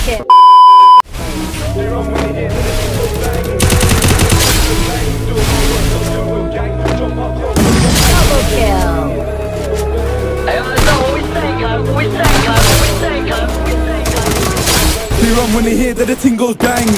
kill. Double kill. They run when they hear that the ting goes bang.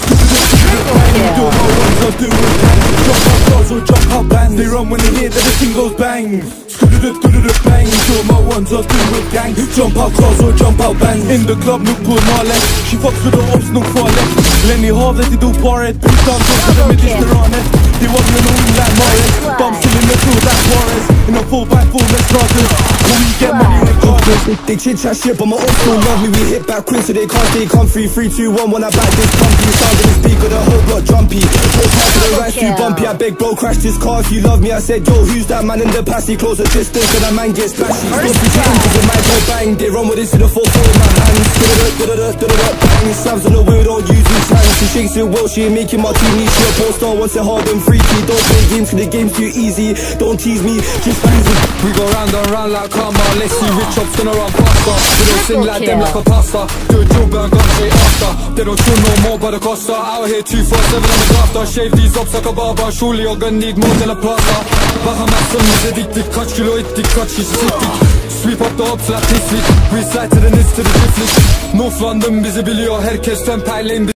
Jump out bang. They run when they hear that the ting goes bang. Bang, do my ones are doing with gang. Jump out cars or jump out bang. In the club, look på Marlet. She fucks with the ops, nog farligt. Lenny havet, de do paret. Utan så de med restauranget. Det var ju nog like Morris. Bump still in the crew like Morris. In a 4x4 med starters. When we get money regardless. They chit chat shit but my ops don't love me. We hit back quick so they can't stay comfy. 3, 2, 1 when I back this pumpy. Sound of the speaker, the whole block jumpy. Go past to the right, too bumpy. I beg bro, crash this car if you love me. I said yo, who's that man in the passy? Close the distance so that man gets splashy. Stop the chatting cause it might go bang. They run with this in the 4-4 in my hands. Bang, slams on the wheel, don't use these hands. She shakes it well, she ain't making my team. She a post star, wants it hard and freaky. Don't play games cause the game's too easy. Don't tease me, just easy. We go round and round like karma. Let's see rich ups gonna run faster. We don't sing like them like a pasta. Do a job and gun straight after. They don't show no more by the costa. Out here 247 on the grafter. Shave these ups like a barber. Surely you're gonna need more than a plaster. Bahamas'ımız ediktik. Kaç kilo ettik, kaç kişi siktik. Sweep up the ops like this week. We slide to the nits to the driftless. North London bizi biliyor. Herkes temperleyin.